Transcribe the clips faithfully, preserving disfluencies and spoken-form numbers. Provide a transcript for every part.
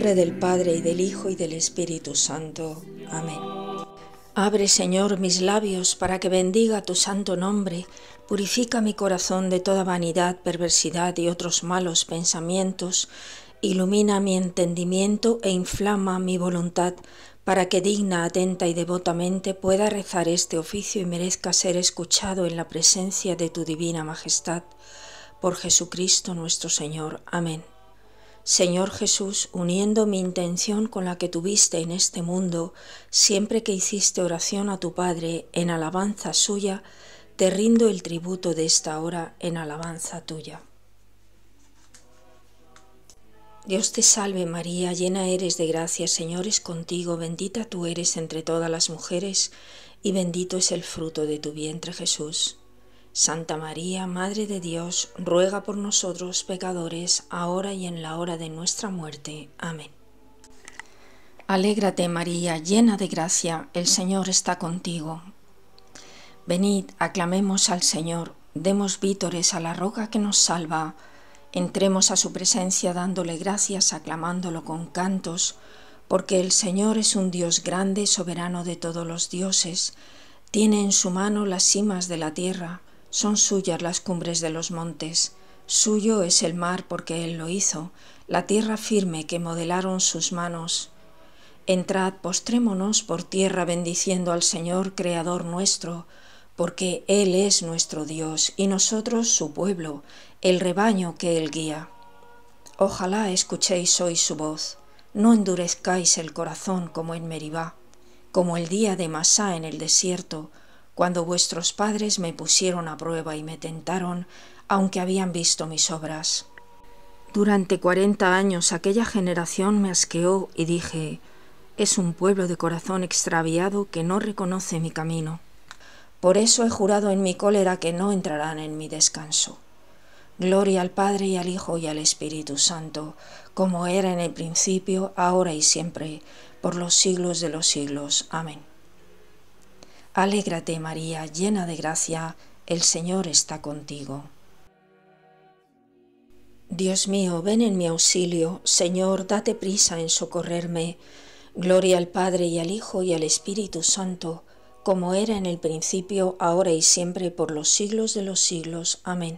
nombre del Padre, y del Hijo, y del Espíritu Santo. Amén. Abre, Señor, mis labios para que bendiga tu santo nombre. Purifica mi corazón de toda vanidad, perversidad y otros malos pensamientos. Ilumina mi entendimiento e inflama mi voluntad, para que digna, atenta y devotamente pueda rezar este oficio y merezca ser escuchado en la presencia de tu divina majestad. Por Jesucristo nuestro Señor. Amén. Señor Jesús, uniendo mi intención con la que tuviste en este mundo, siempre que hiciste oración a tu Padre en alabanza suya, te rindo el tributo de esta hora en alabanza tuya. Dios te salve María, llena eres de gracia, Señor es contigo, bendita tú eres entre todas las mujeres, y bendito es el fruto de tu vientre Jesús. Santa María, Madre de Dios, ruega por nosotros pecadores, ahora y en la hora de nuestra muerte. Amén. Alégrate María, llena de gracia, el Señor está contigo. Venid, aclamemos al Señor, demos vítores a la roca que nos salva. Entremos a su presencia dándole gracias, aclamándolo con cantos, porque el Señor es un Dios grande, soberano de todos los dioses. Tiene en su mano las cimas de la tierra, son suyas las cumbres de los montes. Suyo es el mar porque Él lo hizo, la tierra firme que modelaron sus manos. Entrad, postrémonos por tierra bendiciendo al Señor, Creador nuestro, porque Él es nuestro Dios y nosotros su pueblo, el rebaño que Él guía. Ojalá escuchéis hoy su voz, no endurezcáis el corazón como en Meribá, como el día de Masá en el desierto, cuando vuestros padres me pusieron a prueba y me tentaron, aunque habían visto mis obras. Durante cuarenta años aquella generación me asqueó y dije, es un pueblo de corazón extraviado que no reconoce mi camino. Por eso he jurado en mi cólera que no entrarán en mi descanso. Gloria al Padre y al Hijo y al Espíritu Santo, como era en el principio, ahora y siempre, por los siglos de los siglos. Amén. Alégrate María, llena de gracia, el Señor está contigo. Dios mío, ven en mi auxilio, Señor, date prisa en socorrerme. Gloria al Padre y al Hijo y al Espíritu Santo, como era en el principio, ahora y siempre, por los siglos de los siglos. Amén.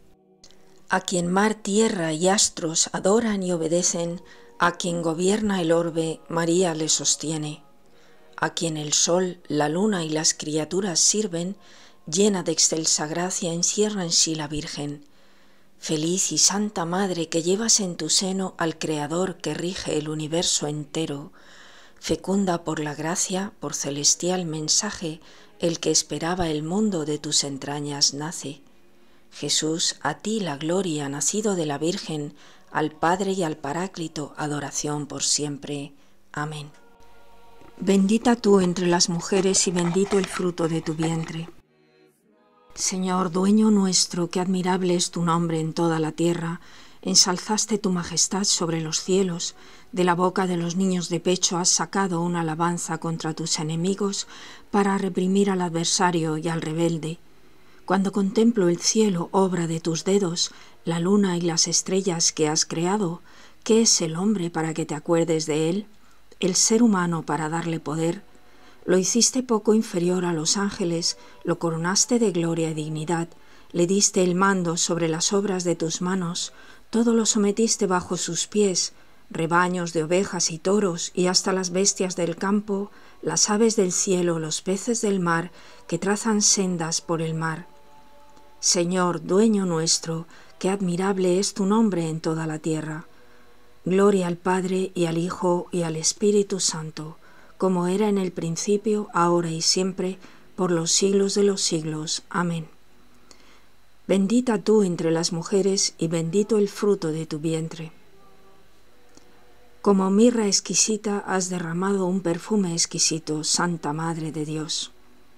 A quien mar, tierra y astros adoran y obedecen, a quien gobierna el orbe, María le sostiene. A quien el sol, la luna y las criaturas sirven, llena de excelsa gracia encierra en sí la Virgen. Feliz y santa Madre que llevas en tu seno al Creador que rige el universo entero, fecunda por la gracia, por celestial mensaje, el que esperaba el mundo de tus entrañas nace. Jesús, a ti la gloria, nacido de la Virgen, al Padre y al Paráclito, adoración por siempre. Amén. Bendita tú entre las mujeres y bendito el fruto de tu vientre. Señor, dueño nuestro, qué admirable es tu nombre en toda la tierra. Ensalzaste tu majestad sobre los cielos. De la boca de los niños de pecho has sacado una alabanza contra tus enemigos para reprimir al adversario y al rebelde. Cuando contemplo el cielo, obra de tus dedos, la luna y las estrellas que has creado, ¿qué es el hombre para que te acuerdes de él? El ser humano para darle poder. Lo hiciste poco inferior a los ángeles, lo coronaste de gloria y dignidad, le diste el mando sobre las obras de tus manos, todo lo sometiste bajo sus pies, rebaños de ovejas y toros, y hasta las bestias del campo, las aves del cielo, los peces del mar, que trazan sendas por el mar. Señor, dueño nuestro, qué admirable es tu nombre en toda la tierra. Gloria al Padre y al Hijo y al Espíritu Santo, como era en el principio, ahora y siempre, por los siglos de los siglos. Amén. Bendita tú entre las mujeres y bendito el fruto de tu vientre. Como mirra exquisita has derramado un perfume exquisito, Santa Madre de Dios.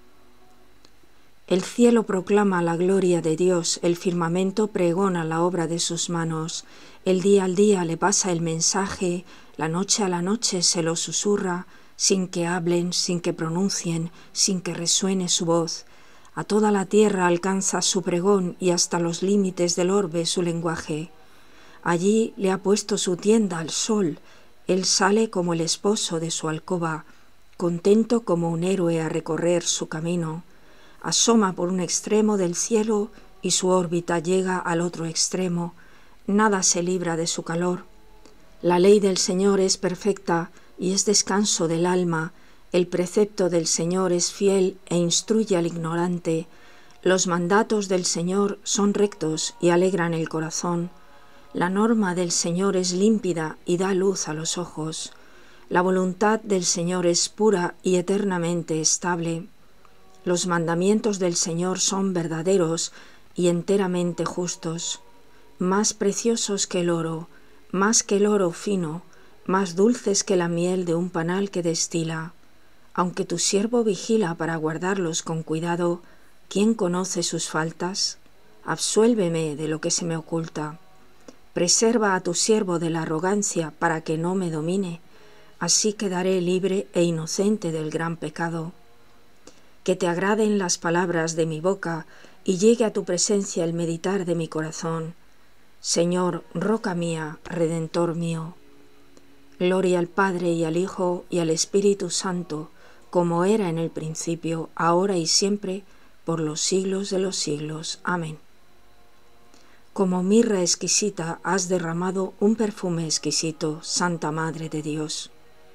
El cielo proclama la gloria de Dios, el firmamento pregona la obra de sus manos, el día al día le pasa el mensaje, la noche a la noche se lo susurra, sin que hablen, sin que pronuncien, sin que resuene su voz. A toda la tierra alcanza su pregón y hasta los límites del orbe su lenguaje. Allí le ha puesto su tienda al sol, Él sale como el esposo de su alcoba, contento como un héroe a recorrer su camino. Asoma por un extremo del cielo y su órbita llega al otro extremo. Nada se libra de su calor. La ley del Señor es perfecta y es descanso del alma. El precepto del Señor es fiel e instruye al ignorante. Los mandatos del Señor son rectos y alegran el corazón. La norma del Señor es límpida y da luz a los ojos. La voluntad del Señor es pura y eternamente estable. Los mandamientos del Señor son verdaderos y enteramente justos, más preciosos que el oro, más que el oro fino, más dulces que la miel de un panal que destila. Aunque tu siervo vigila para guardarlos con cuidado, ¿quién conoce sus faltas? Absuélveme de lo que se me oculta. Preserva a tu siervo de la arrogancia para que no me domine, así quedaré libre e inocente del gran pecado. Que te agraden las palabras de mi boca y llegue a tu presencia el meditar de mi corazón. Señor, roca mía, Redentor mío. Gloria al Padre y al Hijo y al Espíritu Santo, como era en el principio, ahora y siempre, por los siglos de los siglos. Amén. Como mirra exquisita has derramado un perfume exquisito, Santa Madre de Dios.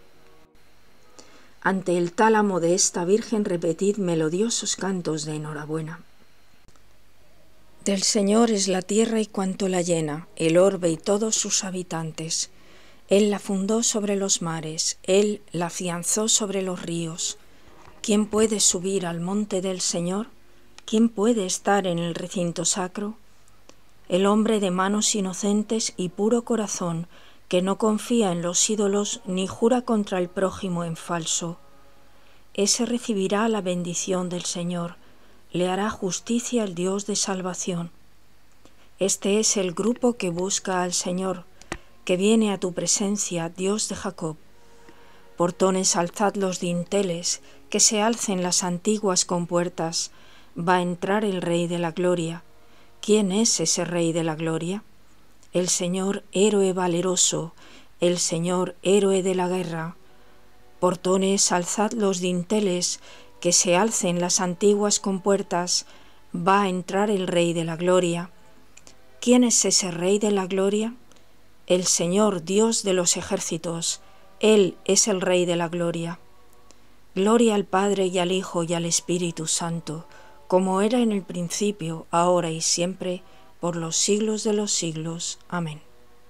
Ante el tálamo de esta Virgen repetid melodiosos cantos de enhorabuena. Del Señor es la tierra y cuanto la llena, el orbe y todos sus habitantes. Él la fundó sobre los mares, Él la afianzó sobre los ríos. ¿Quién puede subir al monte del Señor? ¿Quién puede estar en el recinto sacro? El hombre de manos inocentes y puro corazón, que no confía en los ídolos ni jura contra el prójimo en falso. Ese recibirá la bendición del Señor, le hará justicia el Dios de salvación. Este es el grupo que busca al Señor, que viene a tu presencia, Dios de Jacob. Portones, alzad los dinteles, que se alcen las antiguas compuertas, va a entrar el Rey de la Gloria. ¿Quién es ese Rey de la Gloria? El Señor héroe valeroso, el Señor héroe de la guerra. Portones, alzad los dinteles, que se alcen las antiguas compuertas, va a entrar el Rey de la Gloria. ¿Quién es ese Rey de la Gloria? El Señor Dios de los ejércitos, Él es el Rey de la Gloria. Gloria al Padre y al Hijo y al Espíritu Santo, como era en el principio, ahora y siempre, por los siglos de los siglos. Amén.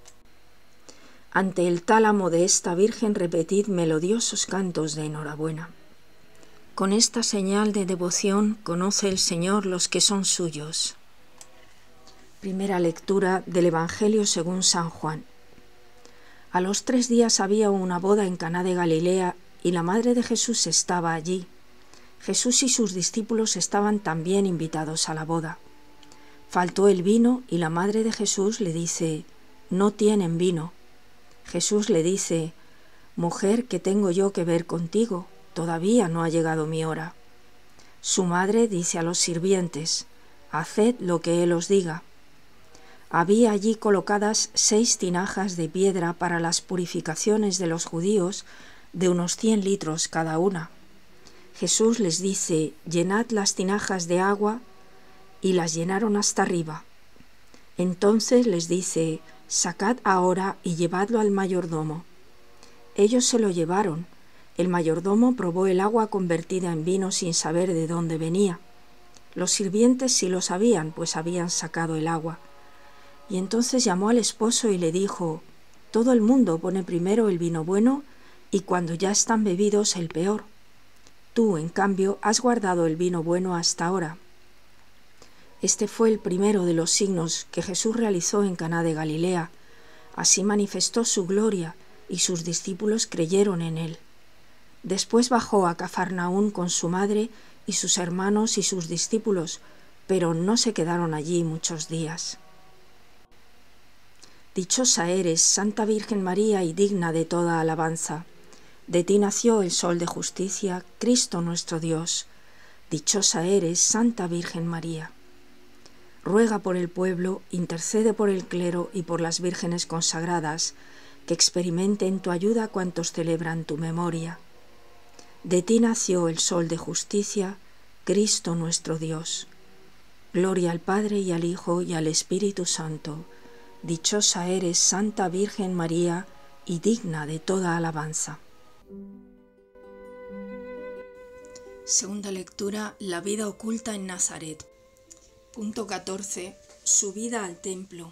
Ante el tálamo de esta Virgen repetid melodiosos cantos de enhorabuena. Con esta señal de devoción conoce el Señor los que son suyos. Primera lectura del Evangelio según San Juan. A los tres días había una boda en Caná de Galilea y la madre de Jesús estaba allí. Jesús y sus discípulos estaban también invitados a la boda. Faltó el vino y la madre de Jesús le dice: «No tienen vino». Jesús le dice: «Mujer, ¿qué tengo yo que ver contigo? Todavía no ha llegado mi hora». Su madre dice a los sirvientes: «Haced lo que él os diga». Había allí colocadas seis tinajas de piedra para las purificaciones de los judíos, de unos cien litros cada una. Jesús les dice: «Llenad las tinajas de agua», y las llenaron hasta arriba. Entonces les dice: «Sacad ahora y llevadlo al mayordomo». Ellos se lo llevaron. El mayordomo probó el agua convertida en vino sin saber de dónde venía. Los sirvientes sí lo sabían, pues habían sacado el agua. Y entonces llamó al esposo y le dijo: «Todo el mundo pone primero el vino bueno y cuando ya están bebidos el peor. Tú, en cambio, has guardado el vino bueno hasta ahora». Este fue el primero de los signos que Jesús realizó en Caná de Galilea. Así manifestó su gloria y sus discípulos creyeron en él. Después bajó a Cafarnaún con su madre y sus hermanos y sus discípulos, pero no se quedaron allí muchos días. Dichosa eres, Santa Virgen María, y digna de toda alabanza. De ti nació el Sol de Justicia, Cristo nuestro Dios. Dichosa eres, Santa Virgen María. Ruega por el pueblo, intercede por el clero y por las vírgenes consagradas, que experimenten tu ayuda cuantos celebran tu memoria. De ti nació el Sol de justicia, Cristo nuestro Dios. Gloria al Padre y al Hijo y al Espíritu Santo. Dichosa eres, Santa Virgen María, y digna de toda alabanza. Segunda lectura, la vida oculta en Nazaret. Punto catorce. Subida al templo.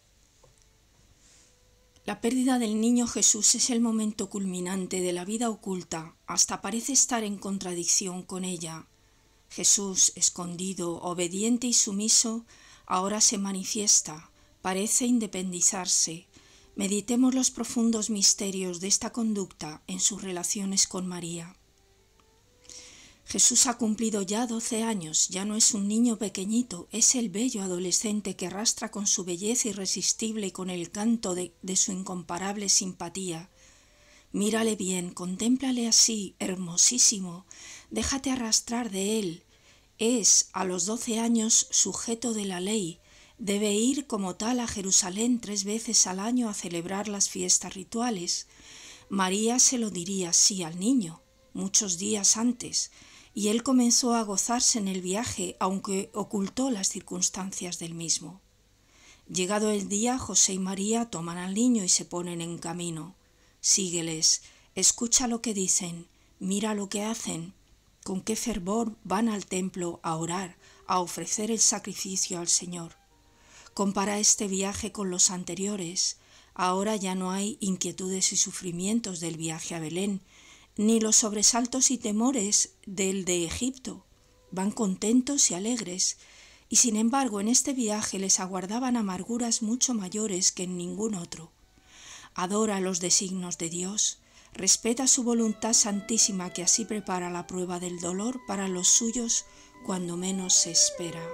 La pérdida del niño Jesús es el momento culminante de la vida oculta, hasta parece estar en contradicción con ella. Jesús, escondido, obediente y sumiso, ahora se manifiesta, parece independizarse. Meditemos los profundos misterios de esta conducta en sus relaciones con María. Jesús ha cumplido ya doce años, ya no es un niño pequeñito, es el bello adolescente que arrastra con su belleza irresistible y con el canto de, de su incomparable simpatía. Mírale bien, contémplale así, hermosísimo, déjate arrastrar de él. Es, a los doce años, sujeto de la ley, debe ir como tal a Jerusalén tres veces al año a celebrar las fiestas rituales. María se lo diría así al niño, muchos días antes, y él comenzó a gozarse en el viaje, aunque ocultó las circunstancias del mismo. Llegado el día, José y María toman al niño y se ponen en camino. Sígueles, escucha lo que dicen, mira lo que hacen, con qué fervor van al templo a orar, a ofrecer el sacrificio al Señor. Compara este viaje con los anteriores. Ahora ya no hay inquietudes y sufrimientos del viaje a Belén, ni los sobresaltos y temores del de Egipto. Van contentos y alegres, y sin embargo en este viaje les aguardaban amarguras mucho mayores que en ningún otro. Adora los designios de Dios, respeta su voluntad santísima que así prepara la prueba del dolor para los suyos cuando menos se espera.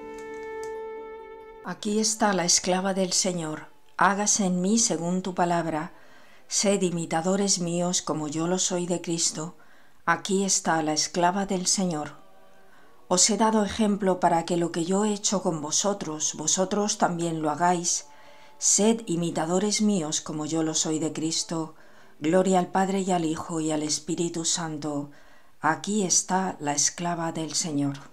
Aquí está la esclava del Señor, hágase en mí según tu palabra. Sed imitadores míos como yo lo soy de Cristo. Aquí está la esclava del Señor. Os he dado ejemplo para que lo que yo he hecho con vosotros, vosotros también lo hagáis. Sed imitadores míos como yo lo soy de Cristo. Gloria al Padre y al Hijo y al Espíritu Santo. Aquí está la esclava del Señor.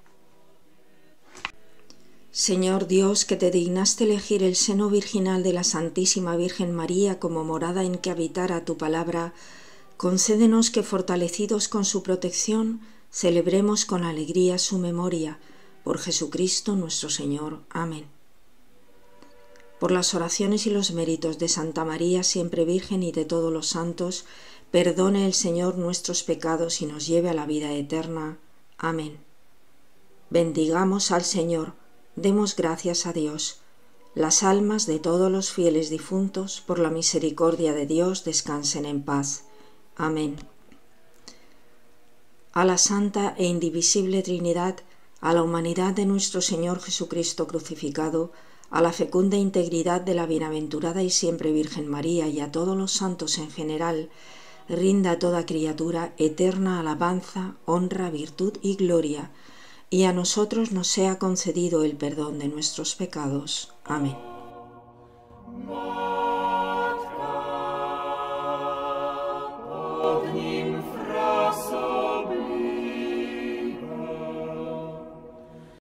Señor Dios, que te dignaste elegir el seno virginal de la Santísima Virgen María como morada en que habitara tu palabra, concédenos que, fortalecidos con su protección, celebremos con alegría su memoria. Por Jesucristo nuestro Señor. Amén. Por las oraciones y los méritos de Santa María, siempre Virgen, y de todos los santos, perdone el Señor nuestros pecados y nos lleve a la vida eterna. Amén. Bendigamos al Señor. Demos gracias a Dios. Las almas de todos los fieles difuntos, por la misericordia de Dios, descansen en paz. Amén. A la Santa e Indivisible Trinidad, a la humanidad de nuestro Señor Jesucristo crucificado, a la fecunda integridad de la bienaventurada y siempre Virgen María y a todos los santos en general, rinda a toda criatura eterna alabanza, honra, virtud y gloria, y a nosotros nos sea concedido el perdón de nuestros pecados. Amén.